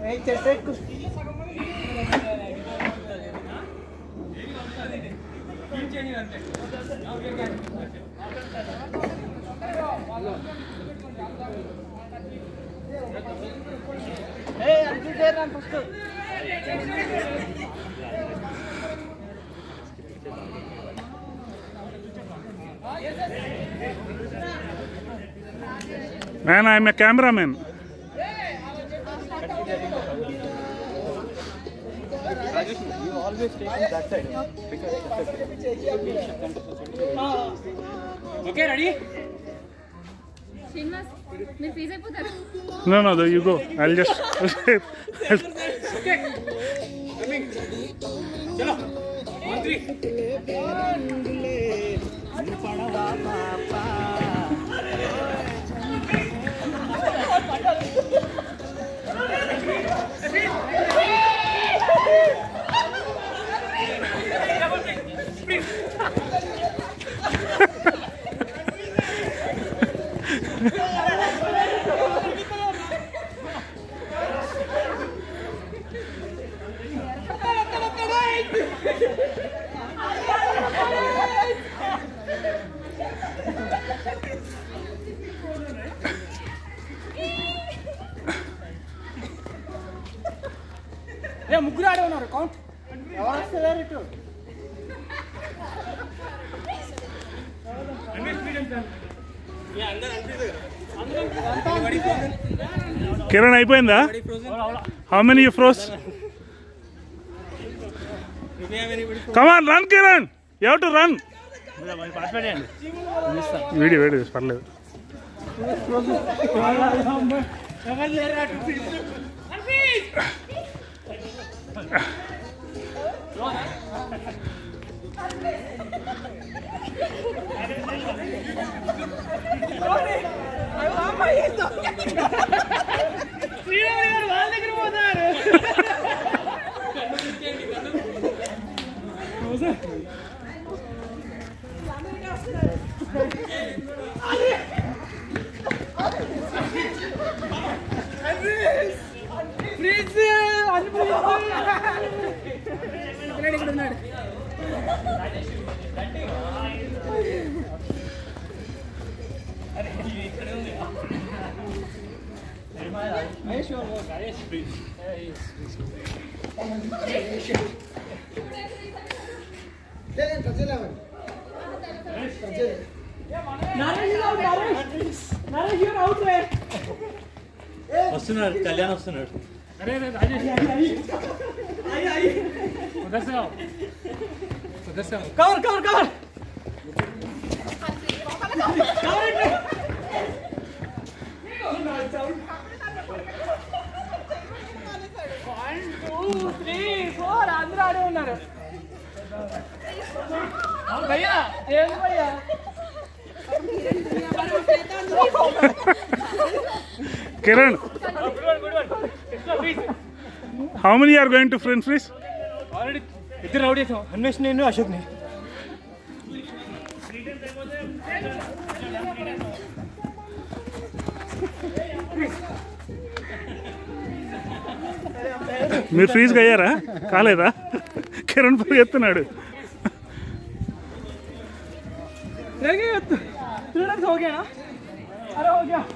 Man, I'm a cameraman. You always take on that side. Okay, ready? No, you go. I'll just. Okay. Coming. Chalo. 1, 3. ముగ్గురు ఆడే ఉన్నారు count ఎవరు వస్తారు ఇటు Kiran అయిపోయిందా? How many you froze? Come on, run Kiran. You have to run. Video పర్లేదు. వస్తున్నారు కళ్యాణ్ వస్తున్నాడు కవర్ కవర్ కవర్ అందరూ ఆడే ఉన్నారు భయ్యా ఏం భయ్యా Kiran, how many are going to French freeze? Already, इधर आउट है अन्वेष ने अशोक ने మీరు ఫ్రీజ్గా అయ్యారా? కాలేదా? కిరణ్ పరిగెత్తున్నాడు. हो गया ना? अरे हो गया.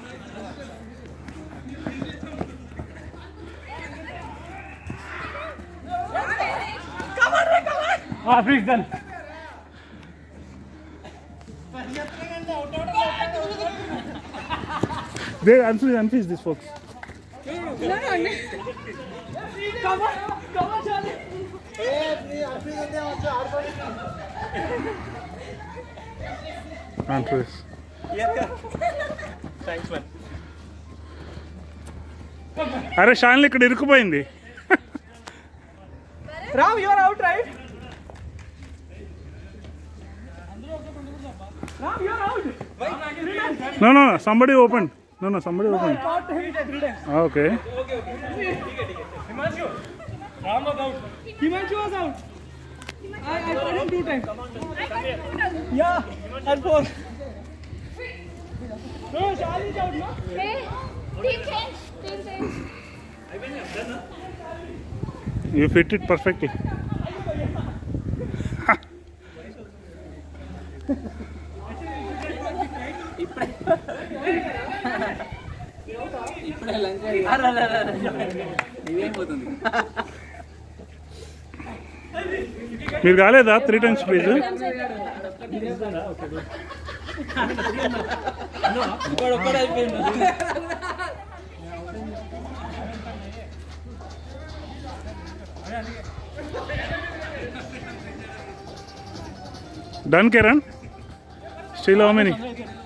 हाँ freeze done. They unfreeze this folks. No. Come on, Charlie. Unfreeze. Thanks man. అరే షాన్లు ఇక్కడ ఇరుక్కుపోయింది. Ram, you are out, right? Ram, you are out. No. Somebody opened. No. Somebody opened. Okay. Himanshu. Ram was out. Himanshu was out. I put him 2 times. Yeah, at 4. No, Charlie is out, no? Hey, team change. I mean, I've done You fit it perfectly. మీరు కాలేదా 3 times please? Done, Kiran? Still how many?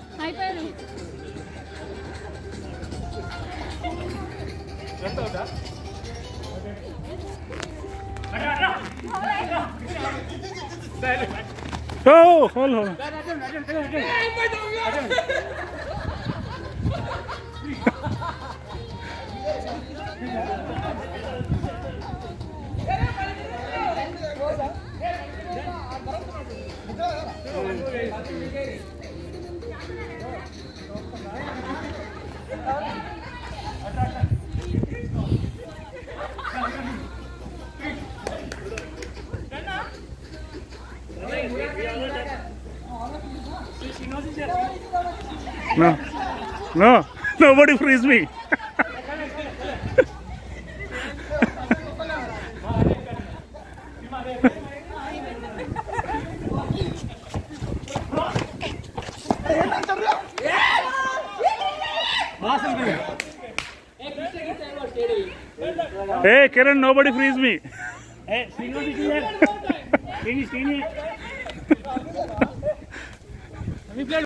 Oh, hold on. No, nobody frees me. Hey, Kiran, nobody frees me. Hey, Srinivas is here. Srini.